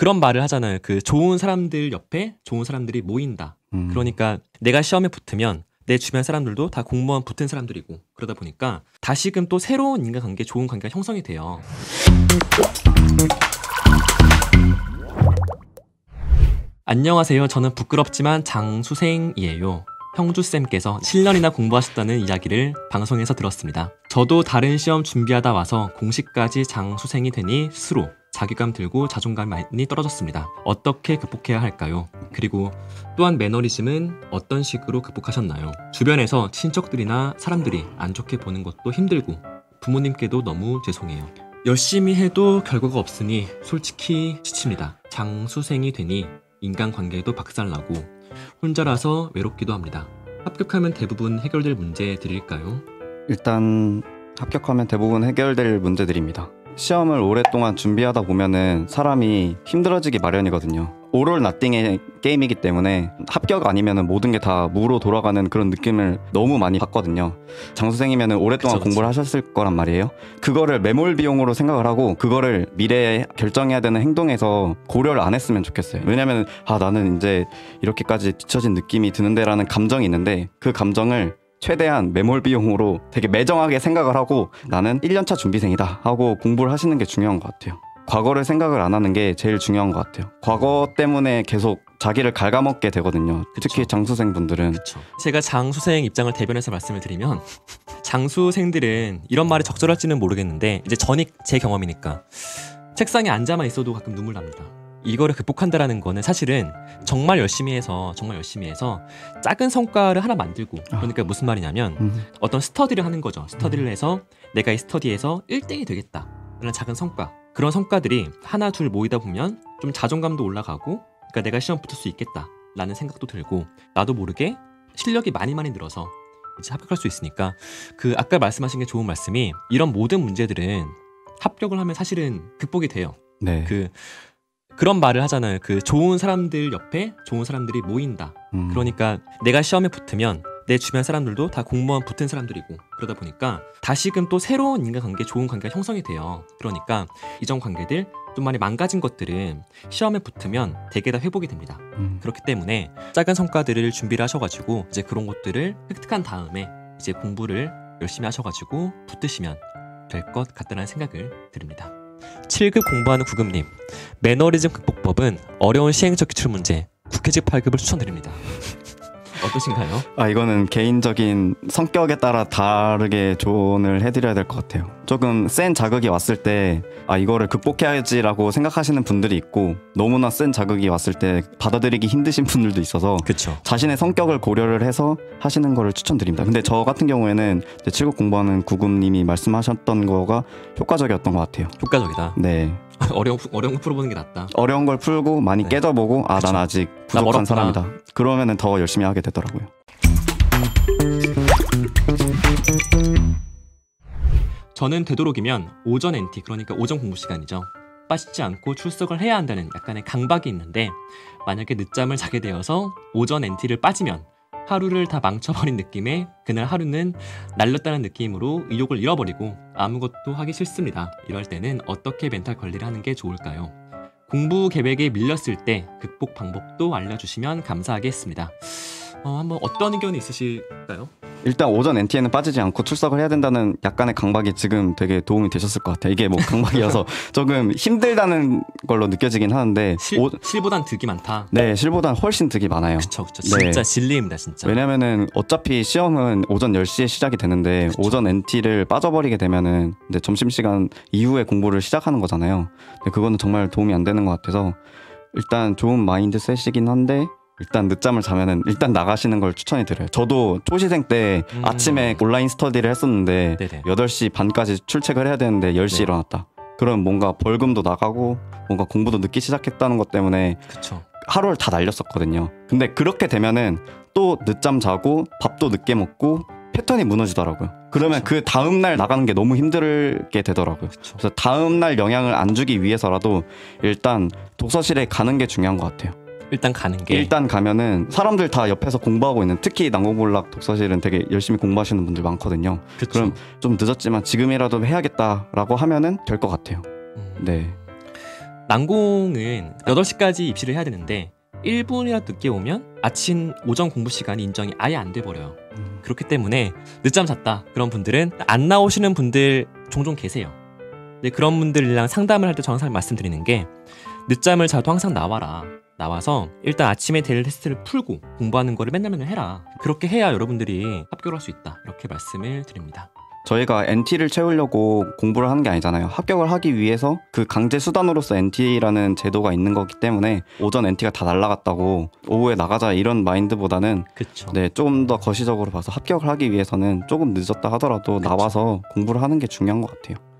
그런 말을 하잖아요. 그 좋은 사람들 옆에 좋은 사람들이 모인다. 그러니까 내가 시험에 붙으면 내 주변 사람들도 다 공무원 붙은 사람들이고 그러다 보니까 다시금 또 새로운 인간관계, 좋은 관계가 형성이 돼요. 안녕하세요. 저는 부끄럽지만 장수생이에요. 형주쌤께서 7년이나 공부하셨다는 이야기를 방송에서 들었습니다. 저도 다른 시험 준비하다 와서 공식까지 장수생이 되니 스스로 자괴감 들고 자존감이 많이 떨어졌습니다. 어떻게 극복해야 할까요? 그리고 또한 매너리즘은 어떤 식으로 극복하셨나요? 주변에서 친척들이나 사람들이 안 좋게 보는 것도 힘들고 부모님께도 너무 죄송해요. 열심히 해도 결과가 없으니 솔직히 지칩니다. 장수생이 되니 인간관계도 박살나고 혼자라서 외롭기도 합니다. 합격하면 대부분 해결될 문제들일까요? 일단 합격하면 대부분 해결될 문제들입니다. 시험을 오랫동안 준비하다 보면은 사람이 힘들어지기 마련이거든요. 오롤 나띵의 게임이기 때문에 합격 아니면은 모든 게 다 무로 돌아가는 그런 느낌을 너무 많이 받거든요. 장수생이면은 오랫동안 공부를 하셨을 거란 말이에요. 그거를 매몰 비용으로 생각을 하고 그거를 미래에 결정해야 되는 행동에서 고려를 안 했으면 좋겠어요. 왜냐면 나는 이제 이렇게까지 뒤처진 느낌이 드는데라는 감정이 있는데 그 감정을 최대한 매몰 비용으로 되게 매정하게 생각을 하고 나는 1년차 준비생이다 하고 공부를 하시는 게 중요한 것 같아요. 과거를 생각을 안 하는 게 제일 중요한 것 같아요. 과거 때문에 계속 자기를 갉아먹게 되거든요. 그쵸. 특히 장수생분들은. 그쵸. 제가 장수생 입장을 대변해서 말씀을 드리면 장수생들은 이런 말이 적절할지는 모르겠는데 이제 제 경험이니까 책상에 앉아만 있어도 가끔 눈물 납니다. 이거를 극복한다라는 거는 사실은 정말 열심히 해서 작은 성과를 하나 만들고, 그러니까 무슨 말이냐면 어떤 스터디를 하는 거죠. 스터디를 해서 내가 이 스터디에서 1등이 되겠다 라는 작은 성과, 그런 성과들이 하나 둘 모이다 보면 좀 자존감도 올라가고, 그러니까 내가 시험 붙을 수 있겠다 라는 생각도 들고, 나도 모르게 실력이 많이 늘어서 이제 합격할 수 있으니까, 그 아까 말씀하신 게 좋은 말씀이, 이런 모든 문제들은 합격을 하면 사실은 극복이 돼요. 네. 그런 말을 하잖아요. 그 좋은 사람들 옆에 좋은 사람들이 모인다. 그러니까 내가 시험에 붙으면 내 주변 사람들도 다 공무원 붙은 사람들이고 그러다 보니까 다시금 또 새로운 인간관계, 좋은 관계가 형성이 돼요. 그러니까 이전 관계들 좀 많이 망가진 것들은 시험에 붙으면 대개 다 회복이 됩니다. 그렇기 때문에 작은 성과들을 준비를 하셔가지고 이제 그런 것들을 획득한 다음에 이제 공부를 열심히 하셔가지고 붙으시면 될 것 같다는 생각을 드립니다. 7급 공부하는 9급님, 매너리즘 극복법은 어려운 시행착오 기출 문제, 국회직 8급을 추천드립니다. 어떠신가요? 이거는 개인적인 성격에 따라 다르게 조언을 해드려야 될 것 같아요. 조금 센 자극이 왔을 때 이거를 극복해야지라고 생각하시는 분들이 있고, 너무나 센 자극이 왔을 때 받아들이기 힘드신 분들도 있어서 그쵸. 자신의 성격을 고려를 해서 하시는 거를 추천드립니다. 근데 저 같은 경우에는 7급 공부하는 9급님이 말씀하셨던 거가 효과적이었던 것 같아요. 효과적이다. 네. 어려운 거 풀어보는 게 낫다. 어려운 걸 풀고 많이 깨져보고 난 아직 부족한 사람이다. 그러면은 더 열심히 하게 되더라고요. 저는 되도록이면 오전 NT, 그러니까 오전 공부 시간이죠, 빠지지 않고 출석을 해야 한다는 약간의 강박이 있는데, 만약에 늦잠을 자게 되어서 오전 NT를 빠지면 하루를 다 망쳐버린 느낌에 그날 하루는 날렸다는 느낌으로 의욕을 잃어버리고 아무것도 하기 싫습니다. 이럴 때는 어떻게 멘탈 관리를 하는 게 좋을까요? 공부 계획에 밀렸을 때 극복 방법도 알려주시면 감사하겠습니다. 한번 어떤 의견이 있으실까요? 일단 오전 NT에는 빠지지 않고 출석을 해야 된다는 약간의 강박이 지금 되게 도움이 되셨을 것 같아요. 이게 뭐 강박이어서 조금 힘들다는 걸로 느껴지긴 하는데 실보단 득이 많다. 네, 실보단 훨씬 득이 많아요. 그쵸. 진짜 진리입니다, 진짜. 왜냐면은 어차피 시험은 오전 10시에 시작이 되는데, 그쵸, 오전 NT를 빠져버리게 되면은 이제 점심시간 이후에 공부를 시작하는 거잖아요. 근데 그거는 정말 도움이 안 되는 것 같아서 일단 좋은 마인드셋이긴 한데, 일단 늦잠을 자면은 일단 나가시는 걸 추천해 드려요. 저도 초시생 때 아침에 온라인 스터디를 했었는데, 네네, 8시 반까지 출첵을 해야 되는데 10시에 일어났다. 그럼 뭔가 벌금도 나가고 뭔가 공부도 늦게 시작했다는 것 때문에 그쵸, 하루를 다 날렸었거든요. 근데 그렇게 되면은 또 늦잠 자고 밥도 늦게 먹고 패턴이 무너지더라고요. 그러면 그 다음날 나가는 게 너무 힘들게 되더라고요. 그쵸. 그래서 다음날 영향을 안 주기 위해서라도 일단 독서실에 가는 게 중요한 것 같아요. 일단 가면은 사람들 다 옆에서 공부하고 있는, 특히 난공불락 독서실은 되게 열심히 공부하시는 분들 많거든요. 그쵸. 그럼 좀 늦었지만 지금이라도 해야겠다라고 하면은 될 것 같아요. 네. 난공은 8시까지 입시를 해야 되는데 1분이라도 늦게 오면 아침 오전 공부 시간이 인정이 아예 안 돼버려요. 그렇기 때문에 늦잠 잤다 그런 분들은 안 나오시는 분들 종종 계세요. 근데 그런 분들이랑 상담을 할 때 저는 항상 말씀드리는 게 늦잠을 자도 항상 나와라. 나와서 일단 아침에 될 테스트를 풀고 공부하는 거를 맨날 해라. 그렇게 해야 여러분들이 합격을 할 수 있다. 이렇게 말씀을 드립니다. 저희가 NT를 채우려고 공부를 하는 게 아니잖아요. 합격을 하기 위해서 그 강제 수단으로서 NT라는 제도가 있는 거기 때문에 오전 NT가 다 날라갔다고 오후에 나가자 이런 마인드보다는 그쵸. 네, 조금 더 거시적으로 봐서 합격을 하기 위해서는 조금 늦었다 하더라도 그쵸. 나와서 공부를 하는 게 중요한 것 같아요.